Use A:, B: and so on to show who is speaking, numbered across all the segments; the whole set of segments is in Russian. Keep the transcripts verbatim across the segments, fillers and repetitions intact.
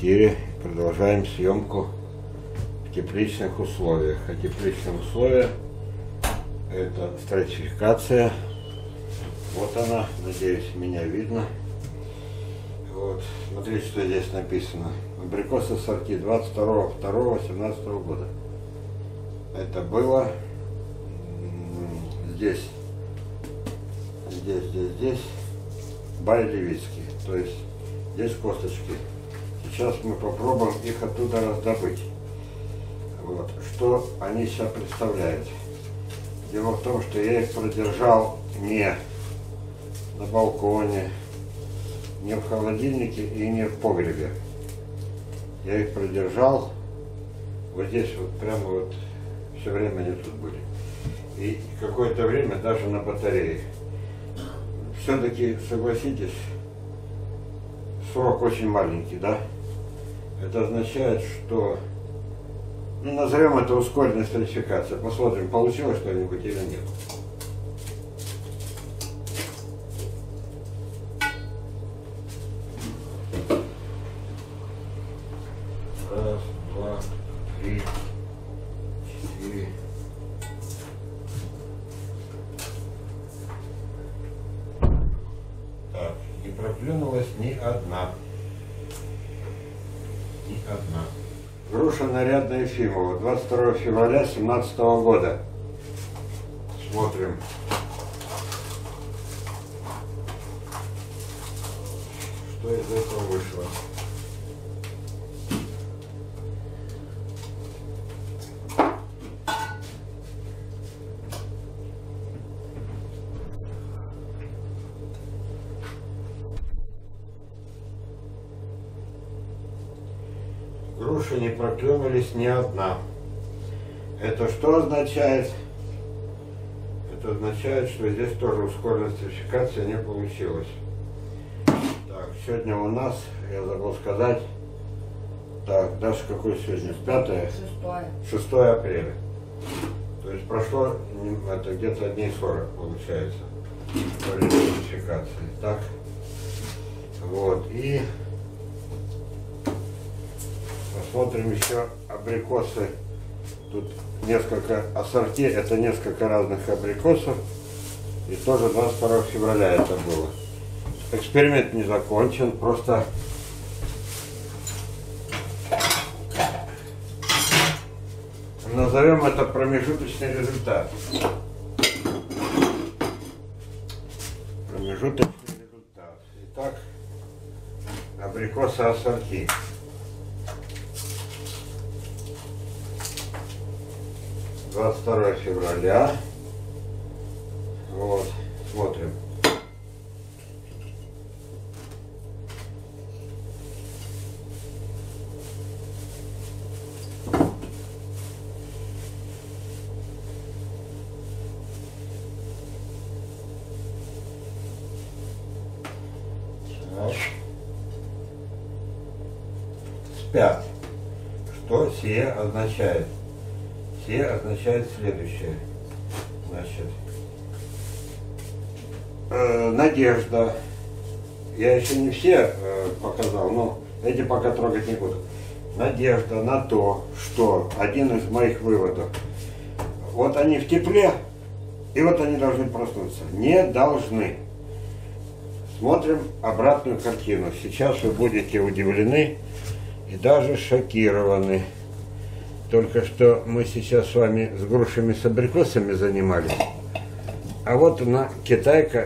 A: квартире. Продолжаем съемку в тепличных условиях. А тепличные условия — это стратификация. Вот она, надеюсь, меня видно. Вот, смотрите, что здесь написано. Абрикосы сорти двадцать второго второго семнадцатого года. Это было здесь, здесь, здесь, здесь, Бай Левицкий. То есть здесь косточки. Сейчас мы попробуем их оттуда раздобыть. Вот. Что они себя представляют? Дело в том, что я их продержал не на балконе, не в холодильнике и не в погребе. Я их продержал вот здесь вот, прямо вот, все время они тут были. И какое-то время даже на батарее. Все-таки, согласитесь, срок очень маленький, да? Это означает, что, ну, назовем это ускоренной стратификацией. Посмотрим, получилось что-нибудь или нет. Раз, два, три, четыре. Так, не проклюнулась ни одна. Ни одна. Груша нарядная Ефимова, двадцать второго февраля семнадцатого года. Смотрим. Что из этого вышло. Груши не проклюнулись ни одна. Это что означает? Это означает, что здесь тоже ускоренная стратификация не получилась. Так, сегодня у нас, я забыл сказать, так, Даша, какое сегодня? пятое?
B: Шестое.
A: шестое апреля. То есть прошло это где-то дней сорок получается по стратификации. Так, вот, и посмотрим еще абрикосы. Тут несколько ассорти, это несколько разных абрикосов. И тоже двадцать второго февраля это было. Эксперимент не закончен, просто назовем это промежуточный результат. Промежуточный результат. Итак, абрикосы ассорти. двадцать второго февраля. Вот, смотрим. Так. Спят. Что сие означает? Сие означает следующее. Значит, э, надежда. Я еще не все э, показал, но эти пока трогать не буду. Надежда на то, что один из моих выводов. Вот они в тепле, и вот они должны проснуться. Не должны. Смотрим обратную картину. Сейчас вы будете удивлены и даже шокированы. Только что мы сейчас с вами с грушами, с абрикосами занимались. А вот она, китайка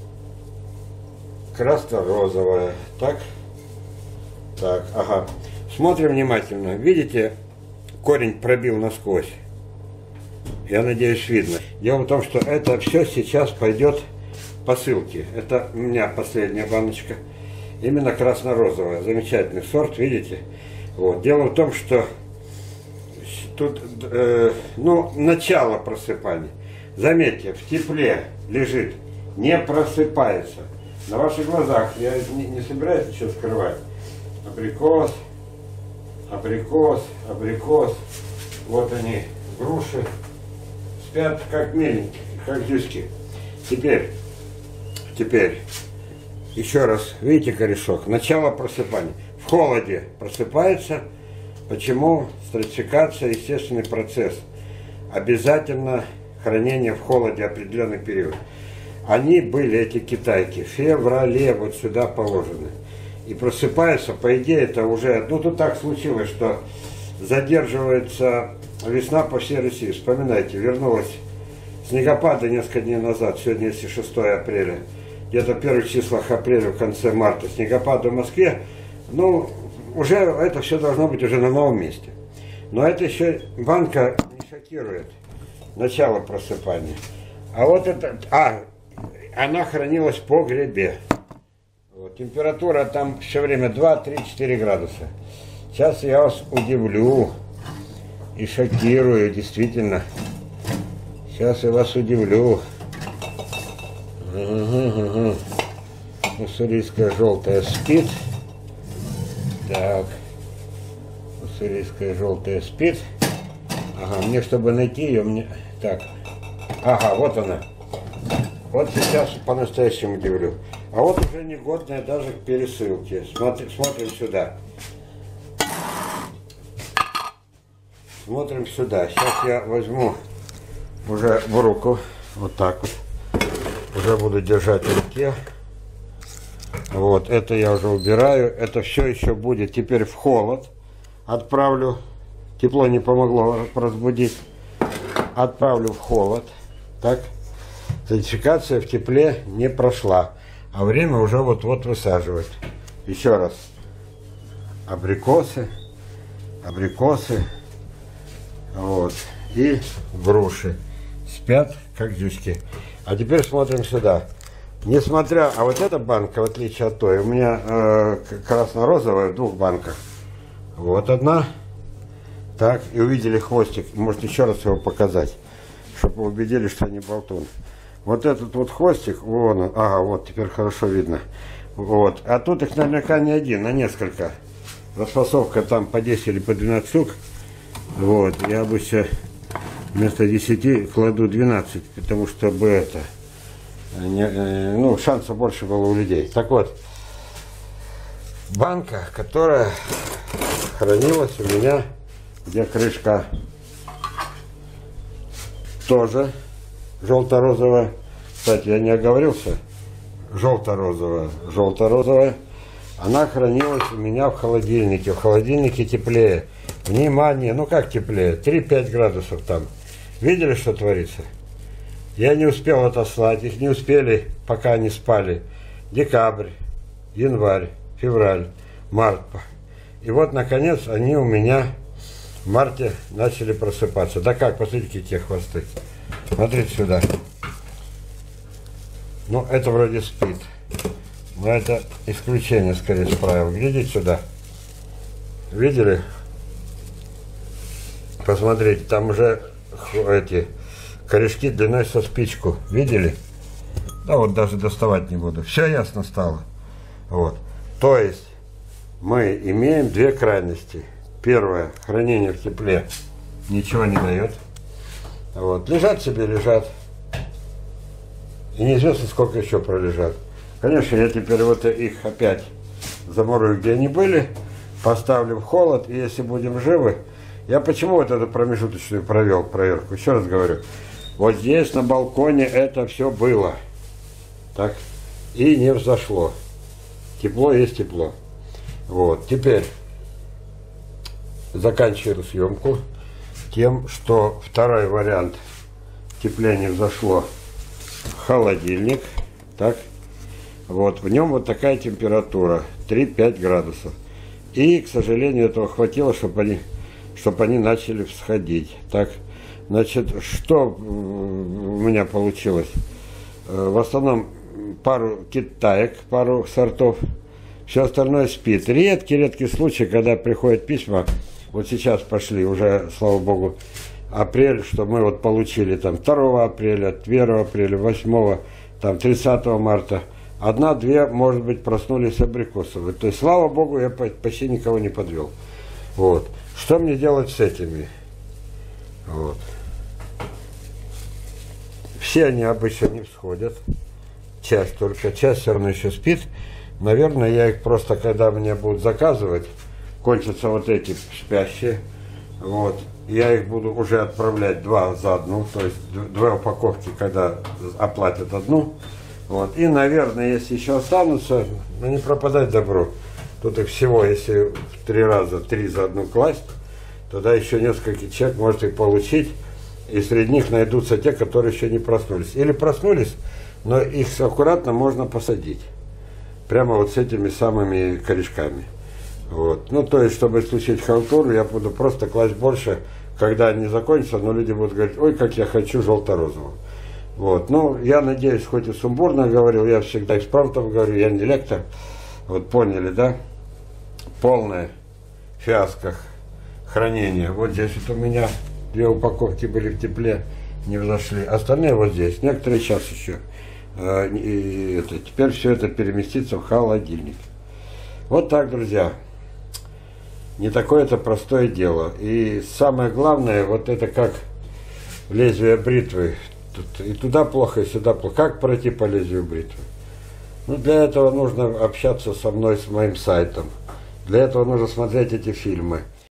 A: красно-розовая. Так? Так, ага. Смотрим внимательно. Видите, корень пробил насквозь. Я надеюсь, видно. Дело в том, что это все сейчас пойдет по ссылке. Это у меня последняя баночка. Именно красно-розовая. Замечательный сорт, видите? Вот. Дело в том, что тут, э, ну, начало просыпания. Заметьте, в тепле лежит, не просыпается. На ваших глазах, я не, не собираюсь ничего скрывать. Абрикос, абрикос, абрикос. Вот они, груши. Спят как миленькие, как зюськи. Теперь, теперь, еще раз, видите корешок, начало просыпания. В холоде просыпается. Почему? Стратификация, естественный процесс. Обязательно хранение в холоде определенный период. Они были, эти китайки, в феврале вот сюда положены. И просыпаются, по идее, это уже, ну тут так случилось, что задерживается весна по всей России. Вспоминайте, вернулась снегопады несколько дней назад, сегодня если шестое апреля, где-то в первых числах апреля, в конце марта, снегопады в Москве, ну, уже это все должно быть уже на новом месте. Но это еще банка не шокирует, начало просыпания. А вот это, а, она хранилась в погребе. Вот, температура там все время два-три-четыре градуса. Сейчас я вас удивлю и шокирую, действительно. Сейчас я вас удивлю. Угу, угу. Уссурийская желтая спит. Так. Уссурийская желтая спит. Ага, мне чтобы найти ее, мне... Так. Ага, вот она. Вот сейчас по-настоящему удивлю. А вот уже негодная даже к пересылке. Смотри, смотрим сюда. Смотрим сюда. Сейчас я возьму уже в руку. Вот так вот. Уже буду держать в руке. Вот, это я уже убираю. Это все еще будет теперь в холод. Отправлю. Тепло не помогло разбудить. Отправлю в холод. Так. Стратификация в тепле не прошла. А время уже вот-вот высаживать. Еще раз. Абрикосы. Абрикосы. Вот. И груши. Спят, как зюськи. А теперь смотрим сюда. Несмотря... А вот эта банка, в отличие от той, у меня э, красно-розовая в двух банках. Вот одна. Так, и увидели хвостик. Может, еще раз его показать. Чтобы вы убедились, что не болтун. Вот этот вот хвостик, вон он. Ага, вот, теперь хорошо видно. Вот. А тут их наверняка не один, а несколько. Распасовка там по десять или по двенадцать штук. Вот. Я обычно вместо десяти кладу двенадцать, потому что бы это... Не, ну, шансов больше было у людей. Так вот. Банка, которая хранилась у меня, где крышка тоже желто-розовая. Кстати, я не оговорился. Желто-розовая. Желто-розовая. Она хранилась у меня в холодильнике. В холодильнике теплее. Внимание, ну как теплее? три-пять градусов там. Видели, что творится? Я не успел отослать. Их не успели, пока они спали. Декабрь, январь, февраль, март. И вот, наконец, они у меня в марте начали просыпаться. Да как, посмотрите, те хвосты. Смотрите сюда. Ну, это вроде спит. Но это исключение, скорее, с правил. Глядите сюда. Видели? Посмотрите, там уже эти корешки длиной со спичку. Видели? Да вот даже доставать не буду. Все ясно стало. Вот. То есть мы имеем две крайности. Первое, хранение в тепле ничего не дает. Вот. Лежат себе, лежат. И неизвестно, сколько еще пролежат. Конечно, я теперь вот их опять замурую, где они были, поставлю в холод, и если будем живы, я почему вот эту промежуточную провел проверку? Еще раз говорю. Вот здесь на балконе это все было. Так. И не взошло. Тепло есть тепло. Вот. Теперь заканчиваю съемку тем, что второй вариант тепления взошло в холодильник. Так. Вот. В нем вот такая температура. три-пять градусов. И, к сожалению, этого хватило, чтобы они, чтобы они начали всходить. Так. Значит, что у меня получилось? В основном пару китаек, пару сортов. Все остальное спит. Редкий-редкий случай, когда приходят письма. Вот сейчас пошли уже, слава богу, апрель, что мы вот получили там второго апреля, первого апреля, восьмого, там тридцатого марта. Одна-две, может быть, проснулись абрикосовые. То есть, слава богу, я почти никого не подвел. Вот. Что мне делать с этими? Вот. Все они обычно не всходят. Часть только. Часть все равно еще спит. Наверное, я их просто, когда мне будут заказывать, кончатся вот эти спящие, вот, я их буду уже отправлять два за одну, то есть две упаковки, когда оплатят одну. Вот. И, наверное, если еще останутся, ну не пропадать добро. Тут их всего, если в три раза, три за одну класть, тогда еще несколько человек может их получить. И среди них найдутся те, которые еще не проснулись. Или проснулись, но их аккуратно можно посадить. Прямо вот с этими самыми корешками. Вот. Ну, то есть, чтобы исключить халтуру, я буду просто класть больше, когда они закончатся, но люди будут говорить, ой, как я хочу желто-розового. Вот. Ну, я надеюсь, хоть и сумбурно говорил, я всегда экспромтом говорю, я не лектор. Вот поняли, да? Полное фиаско хранения. Вот здесь вот у меня две упаковки были в тепле, не взошли. Остальные вот здесь. Некоторые сейчас еще. И это, теперь все это переместится в холодильник. Вот так, друзья. Не такое это простое дело. И самое главное, вот это как лезвие бритвы. Тут и туда плохо, и сюда плохо. Как пройти по лезвию бритвы? Ну, для этого нужно общаться со мной, с моим сайтом. Для этого нужно смотреть эти фильмы.